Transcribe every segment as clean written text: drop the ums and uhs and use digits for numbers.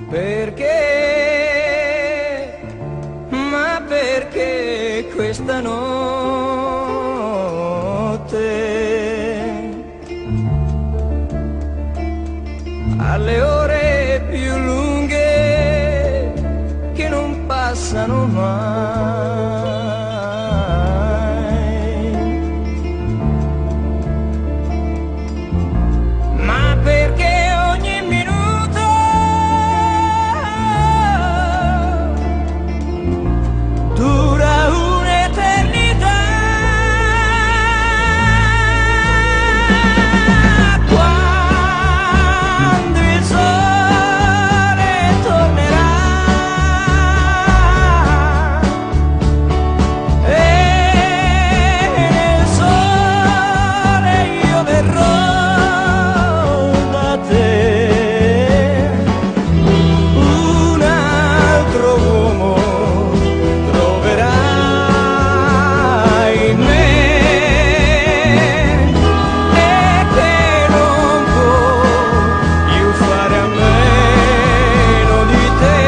Perché, ma perché questa notte alle ore più lunghe che non passano mai? Ma perché ogni minuto dura un'eternità? Quando il sole tornerà e nel sole io verrò da te, un altro uomo troverai in me, e che non può più fare a meno di te.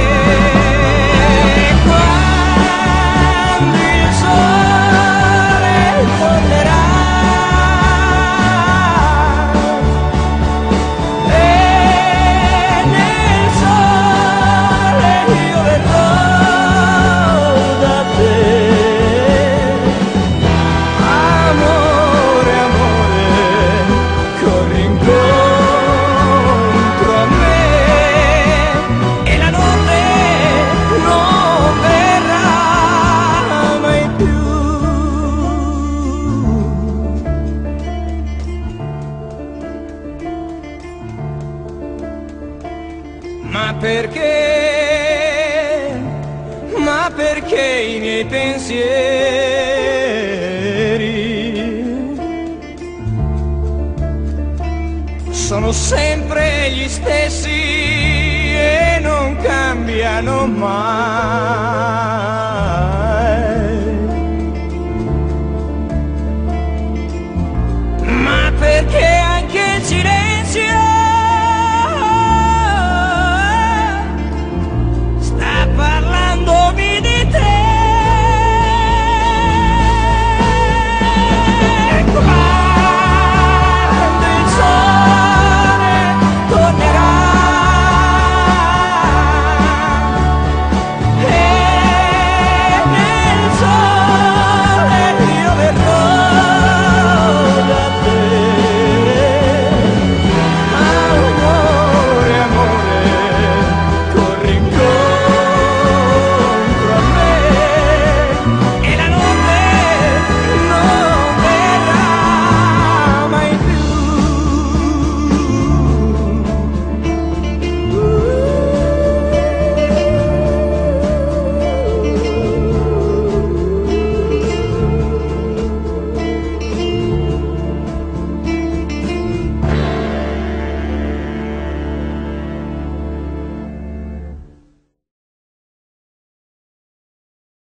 Quando il sole tornerà e nel sole io verrò da te. Amore, amore, corri incontro a me e la notte non verrà mai più. Ma perché? Ma perché i miei pensieri sono sempre gli stessi e non cambiano mai?